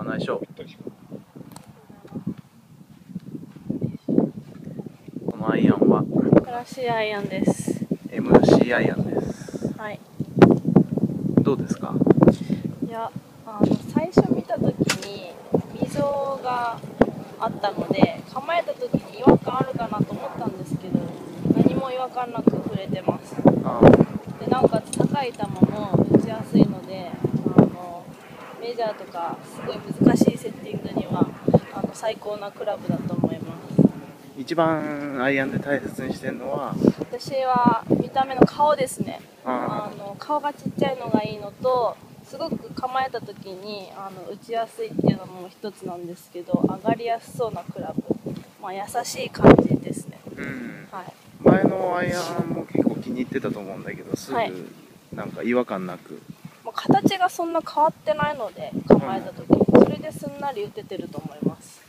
内緒。このアイアンはクラシアイアンです。 MC アイアンです。 はい。 どうですか？ いや、最初見た時に溝があったので、構えた時に違和感あるかなと思ったんですけど、何も違和感なく振れてます。でなおかつ高い球も打ちやすいので、メジャーとかすごい難しいセッティングには最高なクラブだと思います。 一番アイアンで大切にしてるのは、 私は見た目の顔ですね。顔がちっちゃいのがいいのと、すごく構えた時に打ちやすいっていうのも一つなんですけど、上がりやすそうなクラブ、優しい感じですね。はい、 前のアイアンも結構気に入ってたと思うんだけど、すぐなんか違和感なく、 形がそんな変わってないので、構えた時にそれですんなり打ててると思います。